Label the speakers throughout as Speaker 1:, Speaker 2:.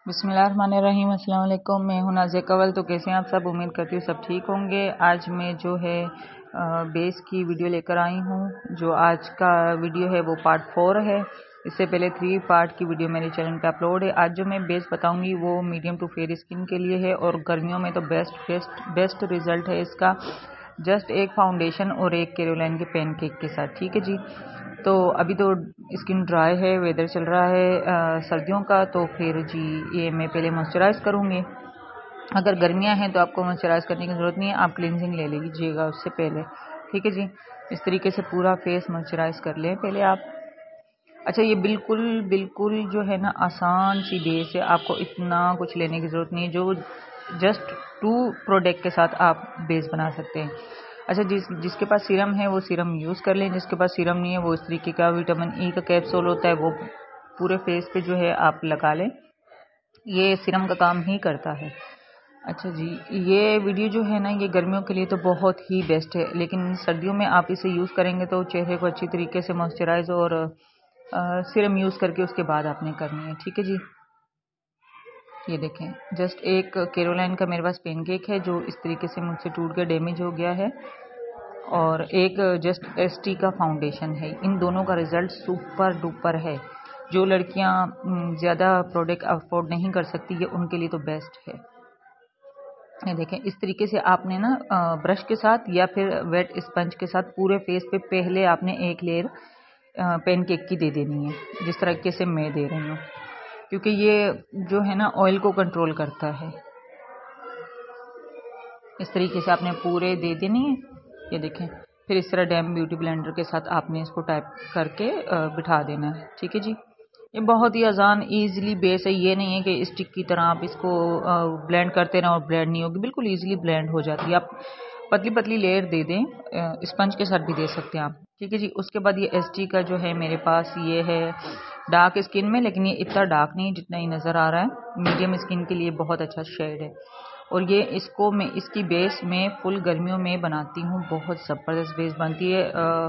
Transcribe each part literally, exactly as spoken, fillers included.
Speaker 1: बिस्मिल्लाहिर्रहमानिर्रहीम। अस्सलाम वालेकुम। मैं हूं नाज़िया कंवल। तो कैसे हैं आप सब? उम्मीद करती हूँ सब ठीक होंगे। आज मैं जो है बेस की वीडियो लेकर आई हूं। जो आज का वीडियो है वो पार्ट फोर है। इससे पहले थ्री पार्ट की वीडियो मेरे चैनल पे अपलोड है। आज जो मैं बेस बताऊंगी वो मीडियम टू फेयर स्किन के लिए है और गर्मियों में तो बेस्ट बेस्ट बेस्ट रिजल्ट है इसका, जस्ट एक फाउंडेशन और एक कैरोलाइन के पैनकेक के साथ। ठीक है जी। तो अभी तो स्किन ड्राई है, वेदर चल रहा है आ, सर्दियों का, तो फिर जी ये मैं पहले मॉइस्चराइज़ करूँगी। अगर गर्मियां हैं तो आपको मॉइस्चराइज़ करने की ज़रूरत नहीं है, आप क्लिनजिंग ले लीजिएगा उससे पहले। ठीक है जी। इस तरीके से पूरा फेस मॉइस्चराइज़ कर लें पहले आप। अच्छा, ये बिल्कुल बिल्कुल जो है ना आसान सी बेस है, आपको इतना कुछ लेने की ज़रूरत नहीं है। जो जस्ट टू प्रोडक्ट के साथ आप बेस बना सकते हैं। अच्छा, जिस जिसके पास सीरम है वो सीरम यूज़ कर लें, जिसके पास सीरम नहीं है वो इस तरीके का विटामिन ई का कैप्सूल होता है, वो पूरे फेस पे जो है आप लगा लें। ये सीरम का काम ही करता है। अच्छा जी, ये वीडियो जो है ना ये गर्मियों के लिए तो बहुत ही बेस्ट है, लेकिन सर्दियों में आप इसे यूज़ करेंगे तो चेहरे को अच्छी तरीके से मॉइस्चराइज और सीरम यूज़ करके उसके बाद आपने करनी है। ठीक है जी। ये देखें, जस्ट एक कैरोलाइन का मेरे पास पैनकेक है जो इस तरीके से मुझसे टूट के डैमेज हो गया है, और एक जस्ट एसटी का फाउंडेशन है। इन दोनों का रिजल्ट सुपर डुपर है। जो लड़कियां ज़्यादा प्रोडक्ट अफोर्ड नहीं कर सकती ये उनके लिए तो बेस्ट है। ये देखें, इस तरीके से आपने ना ब्रश के साथ या फिर वेट स्पंज के साथ पूरे फेस पे पहले आपने एक लेयर पैनकेक की दे देनी है, जिस तरीके से मैं दे रही हूँ, क्योंकि ये जो है ना ऑयल को कंट्रोल करता है। इस तरीके से आपने पूरे दे देनी है। ये देखें, फिर इस तरह डैम ब्यूटी ब्लेंडर के साथ आपने इसको टाइप करके बिठा देना है। ठीक है जी। ये बहुत ही आसान ईजिली बेस है। ये नहीं है कि स्टिक की तरह आप इसको ब्लेंड करते रहें और ब्लेंड नहीं होगी, बिल्कुल ईजिली ब्लेंड हो जाती है। आप पतली पतली लेयर दे दें, स्पंज के साथ भी दे सकते हैं आप। ठीक है जी। उसके बाद ये एस टी का जो है मेरे पास ये है डार्क स्किन में, लेकिन ये इतना डार्क नहीं जितना ही नज़र आ रहा है। मीडियम स्किन के लिए बहुत अच्छा शेड है, और ये इसको मैं इसकी बेस में फुल गर्मियों में बनाती हूँ। बहुत ज़बरदस्त बेस बनती है।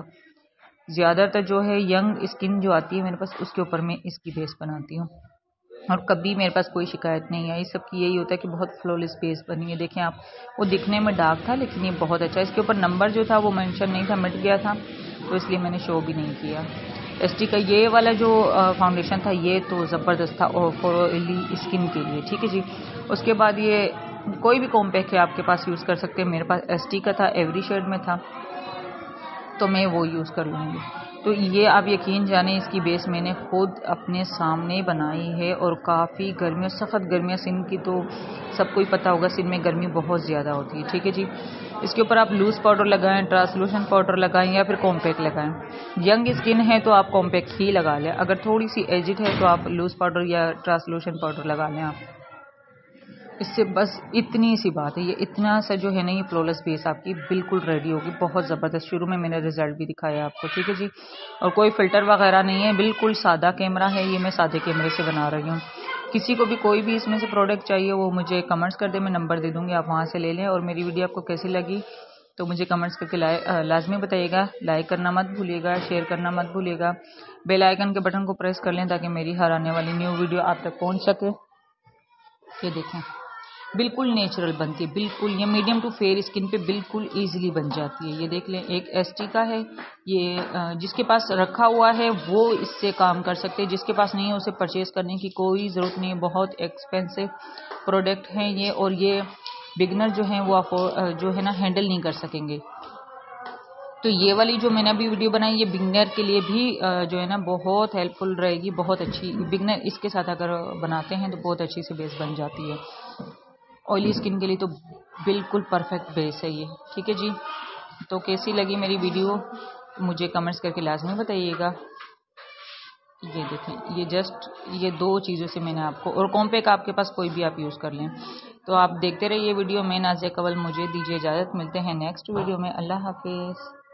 Speaker 1: ज़्यादातर जो है यंग स्किन जो आती है मेरे पास उसके ऊपर मैं इसकी बेस बनाती हूँ, और कभी मेरे पास कोई शिकायत नहीं आई। सबकी यही होता है कि बहुत फ्लॉलेस बेस बनी है। देखें आप, वो दिखने में डार्क था लेकिन ये बहुत अच्छा है। इसके ऊपर नंबर जो था वो मेंशन नहीं था, मिट गया था, तो इसलिए मैंने शो भी नहीं किया। एसटी का ये वाला जो फाउंडेशन था ये तो ज़बरदस्त था और फॉर ऑयली स्किन के लिए। ठीक है जी। उसके बाद ये कोई भी कॉम्पैक्ट है आपके पास यूज़ कर सकते हैं। मेरे पास एसटी का था, एवरी शेड में था, तो मैं वो यूज़ कर लूँगी। तो ये आप यकीन जाने इसकी बेस मैंने खुद अपने सामने बनाई है, और काफ़ी गर्मियों सख्त गर्मियाँ सिन की तो सबको ही पता होगा, सिन में गर्मी बहुत ज़्यादा होती है। ठीक है जी। इसके ऊपर आप लूज़ पाउडर लगाएं, ट्रांसलूशन पाउडर लगाएं या फिर कॉम्पैक्ट लगाएं। यंग स्किन है तो आप कॉम्पैक्ट ही लगा लें, अगर थोड़ी सी एजिड है तो आप लूज़ पाउडर या ट्रांसलूशन पाउडर लगा लें आप। इससे बस इतनी सी बात है। ये इतना सा जो है ना ये फ्लॉलेस बेस आपकी बिल्कुल रेडी होगी, बहुत ज़बरदस्त। शुरू में मैंने रिजल्ट भी दिखाया आपको। ठीक है जी। और कोई फ़िल्टर वगैरह नहीं है, बिल्कुल सादा कैमरा है, ये मैं सादे कैमरे से बना रही हूँ। किसी को भी कोई भी इसमें से प्रोडक्ट चाहिए वो मुझे कमेंट्स कर दे, मैं नंबर दे दूँगी, आप वहाँ से ले लें। और मेरी वीडियो आपको कैसी लगी तो मुझे कमेंट्स करके लाजमी बताइएगा। लाइक करना मत भूलिएगा, शेयर करना मत भूलिएगा, बेल आइकन के बटन को प्रेस कर लें ताकि मेरी हर आने वाली न्यू वीडियो आप तक पहुँच सके। ये देखें, बिल्कुल नेचुरल बनती है, बिल्कुल ये मीडियम टू फेयर स्किन पे बिल्कुल इजीली बन जाती है। ये देख लें, एक एसटी का है ये, जिसके पास रखा हुआ है वो इससे काम कर सकते हैं, जिसके पास नहीं है उसे परचेज करने की कोई ज़रूरत नहीं है। बहुत एक्सपेंसिव प्रोडक्ट हैं ये, और ये बिगनर जो हैं वो जो है ना हैंडल नहीं कर सकेंगे। तो ये वाली जो मैंने अभी वीडियो बनाई ये बिगनर के लिए भी जो है ना बहुत हेल्पफुल रहेगी, बहुत अच्छी। बिगनर इसके साथ अगर बनाते हैं तो बहुत अच्छी सी बेस बन जाती है। ऑयली स्किन के लिए तो बिल्कुल परफेक्ट बेस है ये। ठीक है जी। तो कैसी लगी मेरी वीडियो मुझे कमेंट्स करके लाजमी बताइएगा। ये देखें, ये जस्ट ये दो चीज़ों से मैंने आपको, और कॉम्पैक्ट आपके पास कोई भी आप यूज़ कर लें। तो आप देखते रहिए वीडियो। मैं नाज़िया कंवल, मुझे दीजिए इजाज़त। मिलते हैं नेक्स्ट वीडियो में। अल्लाह हाफिज़।